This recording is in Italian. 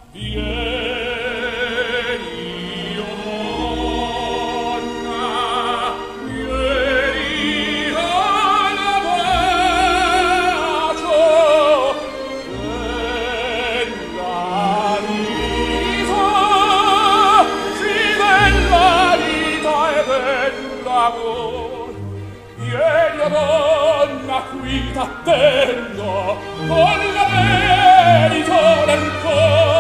Vieni, o donna, vieni al bacio, della vita, sì, della vita e dell'amor. Vieni, o donna, qui t'attendo, con la merito del cor.